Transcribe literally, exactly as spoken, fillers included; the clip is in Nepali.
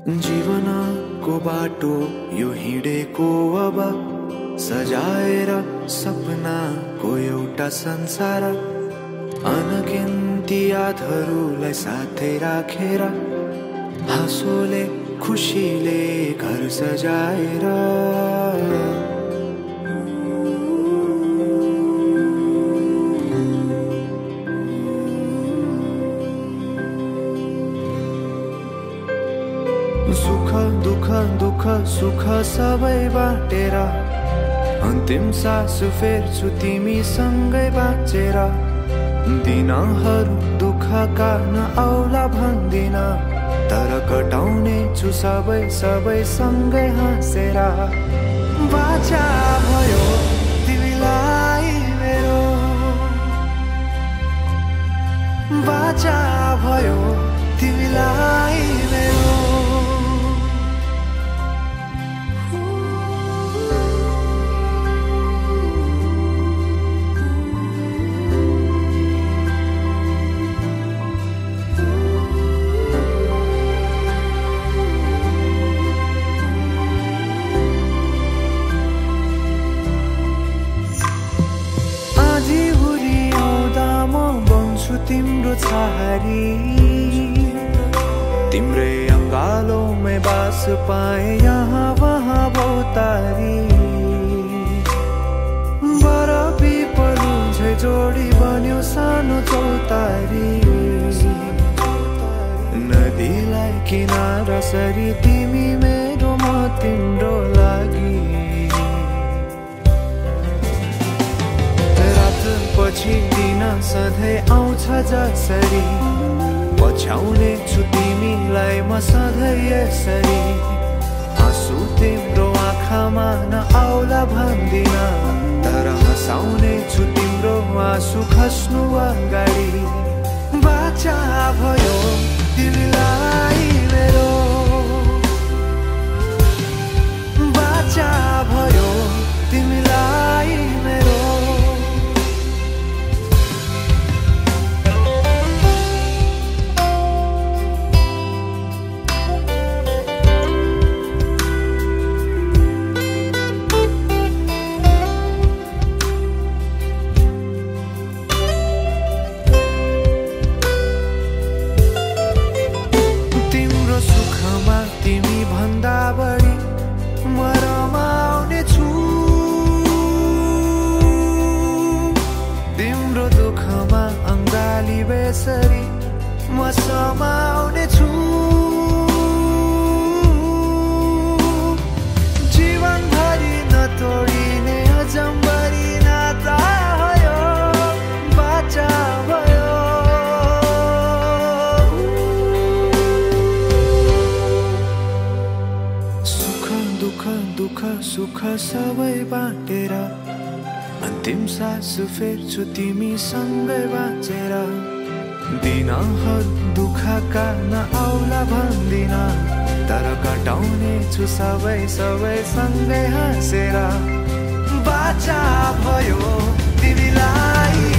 जीवनको बाटो यो हिँडेको अब सजाएर सपनाको एउटा संसार, अनगिन्ती यादहरूलाई साथै राखेर हाँसोले खुसीले घर सजाएर सुख दुख दुख सुख सबै बाटेर अन्तिम सास फेर्छु तिमीसँगै बाँचेर। दिनहरू दुःखका नआउला भन्दिन, तर कटाउने छु सबै सबै सँगै हाँसेर। बाचा भयो तिमीलाई मेरो, बाचा भयो तिमीलाई मेरो। तिम्रो छहारी तिम्रै अङ्गालोमै बास पाए यहाँ वहाँ बहुतारी। बर पिपलु झै जोडी बन्यो सानो चौतारी, नदीलाई किनारा सरी तिमी मेरो म तिम्रो लागि। पछि दिन सधैँ आउँछ जसरी, पछ्याउने छु तिमीलाई म सधैँ यसरी। आँसु तिम्रो आँखामा नआउला भन्दिन, तर हँसाउने छु तिम्रो आँसु खस्नु अगाडि। बाचा भयो तिमीलाई मेरो, बाचा भयो तिमीलाई मेरो। तिमी भन्दा बढी म रमाउने छु, तिम्रो दुःखमा अङ्गाली बेसरी म समाउने छु। जीवनभरि नतोडिने अजम्बरी नाता भयो, बाचा भयो। दुख दुख सुख सबै बाटेर अन्तिम सास फेर्छु तिमीसँगै बाँचेर। दिनहरू दुःखका नआउला भन्दिन, तर कटाउने छु सबै सबै सँगै हाँसेर। बाचा भयो तिमीलाई